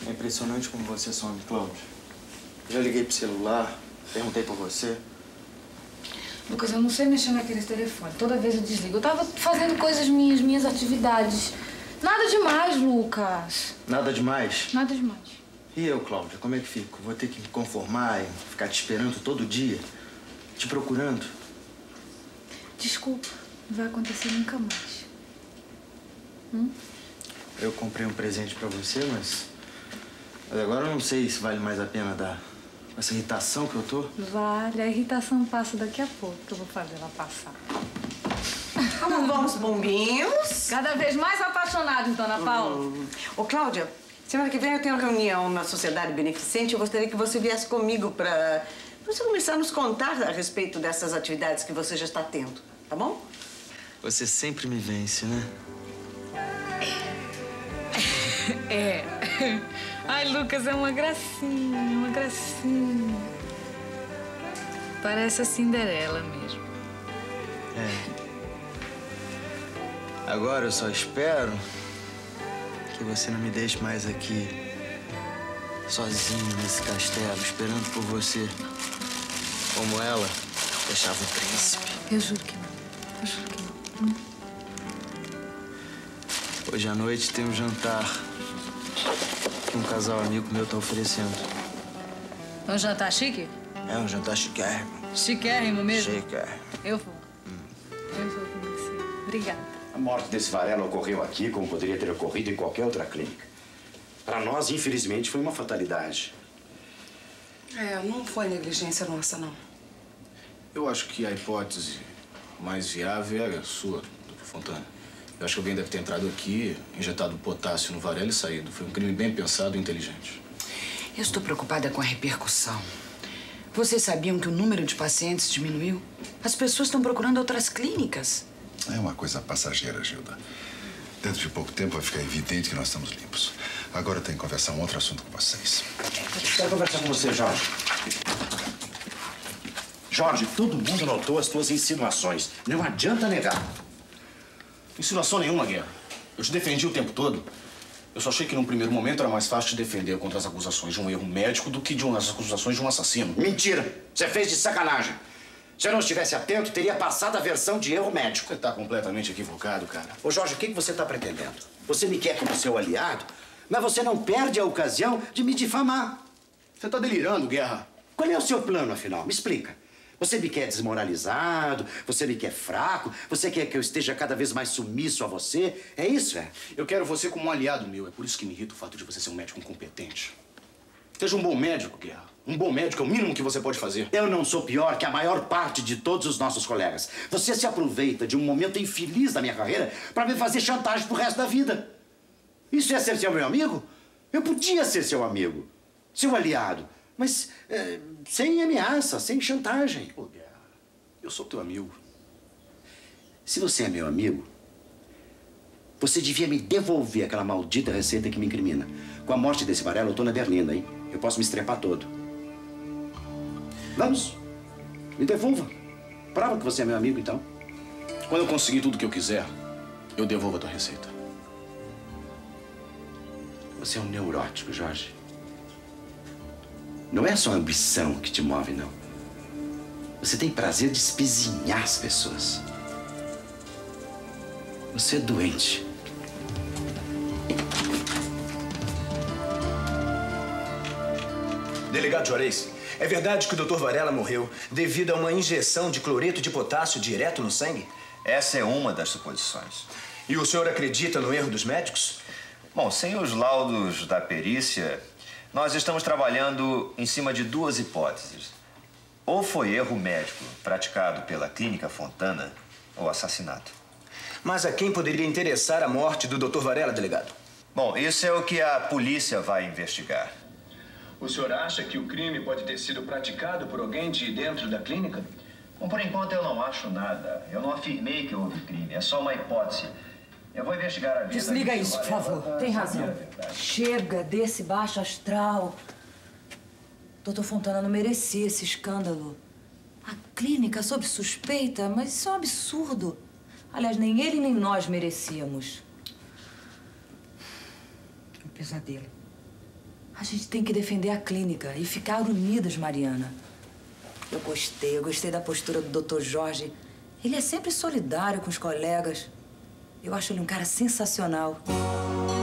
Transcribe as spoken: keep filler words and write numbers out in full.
É impressionante como você some, Cláudia. Já liguei pro celular, perguntei por você. Lucas, eu não sei mexer naquele telefone. Toda vez eu desligo. Eu tava fazendo coisas minhas, minhas atividades. Nada demais, Lucas. Nada demais? Nada demais. E eu, Cláudia, como é que fico? Vou ter que me conformar e ficar te esperando todo dia? Te procurando? Desculpa, não vai acontecer nunca mais. Hum? Eu comprei um presente pra você, mas... mas agora eu não sei se vale mais a pena dar essa irritação que eu tô. Vale, a irritação passa daqui a pouco, que eu vou fazer ela passar. Como vão os bombinhos? Cada vez mais apaixonado, dona Paula. Hum. Ô, Cláudia, semana que vem eu tenho uma reunião na Sociedade Beneficente. Eu gostaria que você viesse comigo pra você começar a nos contar a respeito dessas atividades que você já está tendo, tá bom? Você sempre me vence, né? É. Ai, Lucas, é uma gracinha, uma gracinha. Parece a Cinderela mesmo. É. Agora eu só espero que você não me deixe mais aqui, sozinho nesse castelo, esperando por você. Como ela deixava o príncipe. Eu juro que não. Eu juro que não. Hum? Hoje à noite tem um jantar que um casal amigo meu tá oferecendo. É um jantar chique? É um jantar chiquérrimo. Chiquérrimo mesmo? Chiquérrimo. Eu vou. Hum. Eu vou com você. Obrigada. A morte desse Varela ocorreu aqui, como poderia ter ocorrido em qualquer outra clínica. Para nós, infelizmente, foi uma fatalidade. É, não foi negligência nossa, não. Eu acho que a hipótese mais viável é a sua, doutor Fontana. Eu acho que alguém deve ter entrado aqui, injetado potássio no Varela e saído. Foi um crime bem pensado e inteligente. Eu estou preocupada com a repercussão. Vocês sabiam que o número de pacientes diminuiu? As pessoas estão procurando outras clínicas. É uma coisa passageira, Gilda. Dentro de pouco tempo vai ficar evidente que nós estamos limpos. Agora eu tenho que conversar um outro assunto com vocês. Quero conversar com você, Jorge. Jorge, todo mundo notou as tuas insinuações. Não adianta negar. Insinuação nenhuma, Guerra. Eu te defendi o tempo todo. Eu só achei que num primeiro momento era mais fácil te defender contra as acusações de um erro médico do que de umas acusações de um assassino. Mentira! Você fez de sacanagem. Se eu não estivesse atento, teria passado a versão de erro médico. Você está completamente equivocado, cara. Ô, Jorge, o que você está pretendendo? Você me quer como seu aliado, mas você não perde a ocasião de me difamar. Você está delirando, Guerra. Qual é o seu plano, afinal? Me explica. Você me quer desmoralizado? Você me quer fraco? Você quer que eu esteja cada vez mais sumiço a você? É isso, é? Eu quero você como um aliado meu. É por isso que me irrita o fato de você ser um médico incompetente. Seja um bom médico, Guerra. Um bom médico é o mínimo que você pode fazer. Eu não sou pior que a maior parte de todos os nossos colegas. Você se aproveita de um momento infeliz da minha carreira para me fazer chantagem pro resto da vida. Isso é ser seu meu amigo? Eu podia ser seu amigo, seu aliado, mas é, sem ameaça, sem chantagem. Ô, Guerra, eu sou teu amigo. Se você é meu amigo, você devia me devolver aquela maldita receita que me incrimina. Com a morte desse Varela, eu tô na berlinda, hein? Eu posso me estrepar todo. Vamos, me devolva. Prova que você é meu amigo, então. Quando eu conseguir tudo que eu quiser, eu devolvo a tua receita. Você é um neurótico, Jorge. Não é só a ambição que te move, não. Você tem prazer de espezinhar as pessoas. Você é doente. Delegado Juarez, é verdade que o doutor Varela morreu devido a uma injeção de cloreto de potássio direto no sangue? Essa é uma das suposições. E o senhor acredita no erro dos médicos? Bom, sem os laudos da perícia, nós estamos trabalhando em cima de duas hipóteses. Ou foi erro médico praticado pela Clínica Fontana, ou assassinato. Mas a quem poderia interessar a morte do doutor Varela, delegado? Bom, isso é o que a polícia vai investigar. O senhor acha que o crime pode ter sido praticado por alguém de dentro da clínica? Bom, por enquanto eu não acho nada. Eu não afirmei que houve crime. É só uma hipótese. Eu vou investigar a vida... Desliga isso, por favor. Tem razão. Chega desse baixo astral. Doutor Fontana não merecia esse escândalo. A clínica sob suspeita, mas isso é um absurdo. Aliás, nem ele nem nós merecíamos. Um pesadelo. A gente tem que defender a clínica e ficar unidas, Mariana. Eu gostei, eu gostei da postura do doutor Jorge. Ele é sempre solidário com os colegas. Eu acho ele um cara sensacional.